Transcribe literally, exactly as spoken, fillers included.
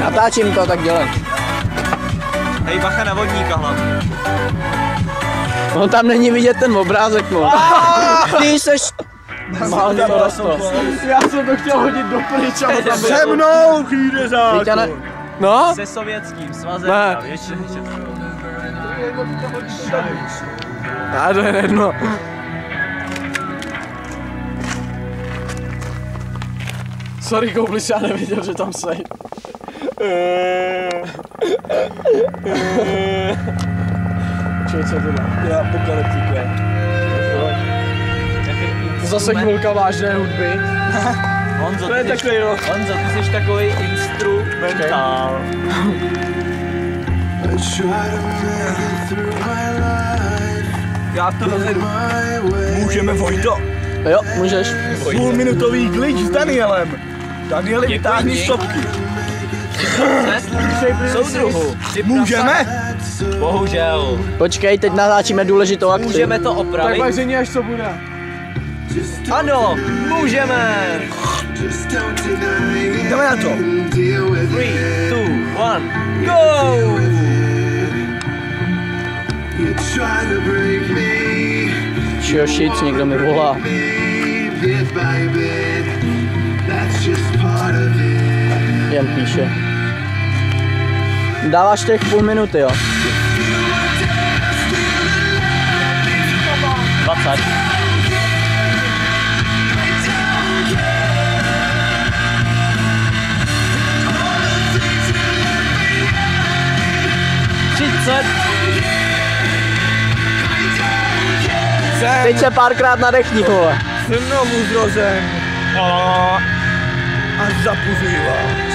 Natáčím to, tak dělej. Hej, bacha na vodníka hlavně. No tam není vidět ten obrázek, no. Ty seš... Málně to. Já jsem to chtěl hodit do pryč, ale tam Se mnou, chýdezáku! No? Se sovětským svazem. Ne. Ještě, ještě. Já to je jedno. Sorry, Koublis, já nevěděl, že tam sej. Čili co to dá? Já apokalyptika. To zase chvilka vážné hudby. Honzo, To je ty jsi, takový, no. Honzo, ty jsi takový instrumentál. Já to rozjedu. Můžeme, Vojto? Jo, můžeš. Půlminutový glitch s Danielem. Danieli, vytáhni Děkuji. stopky. Soudruhu. Můžeme? Bohužel. Počkej, teď natáčíme důležitou akci. Můžeme to Tak opravit? vaření, až co bude. Ano, můžeme. Jdeme na to. Three, two, one, go! Čio šíc, někdo mi volá. Jen píše. Dáváš těch půl minuty, jo? dvacet. třicet. Teď se párkrát nadechni, vole. Znovu zrozen. A zapuzivá.